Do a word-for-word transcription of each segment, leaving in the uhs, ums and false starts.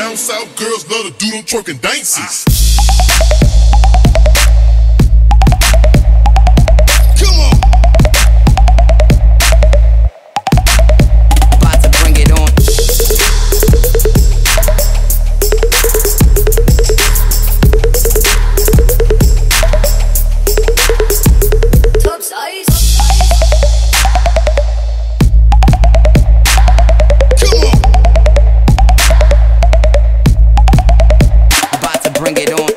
Down south girls love to do them twerking dances. Come on. About to bring it on. Tomsize. Bring it on.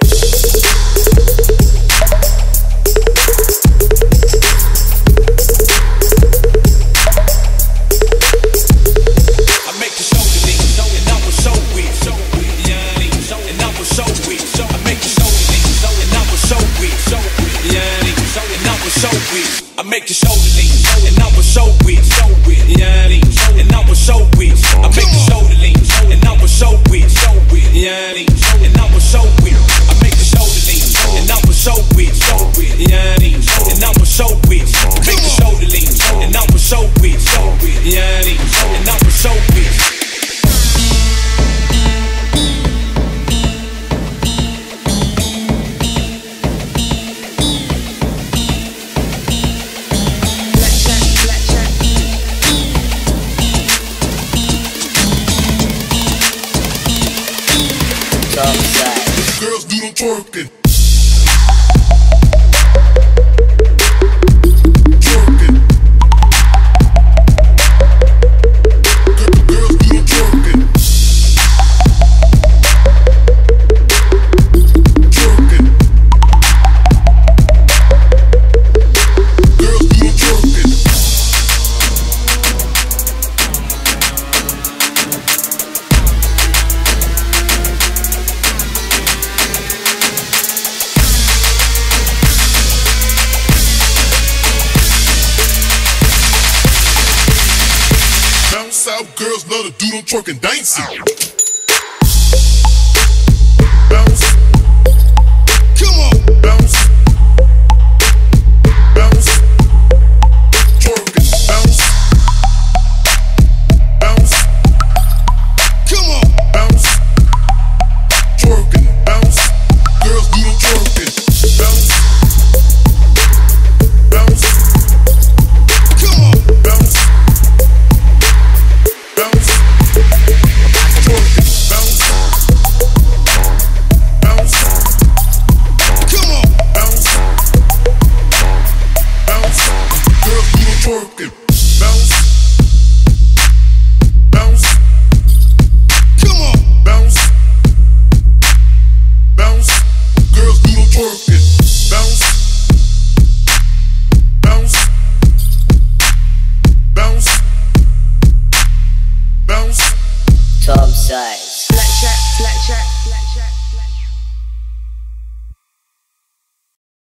I make the shoulder lean, and I was so weak, so weak, yeah, and I was so weak, so I make the shoulder lean, and I was so weak, so weak, yeah, and I was so weak. I make the shoulder lean, and I was so weak, so weak, yeah, and I was so weak. I make the shoulder lean, and I was so weak, so weak, yeah, and I was so weak. And I was so weak, so weak, yeah, and I was so weak. Make the shoulder lean, and I was so weak, so weak, yeah, and I was so weak. These girls do them twerking. Down south girls love to do them twerking dances.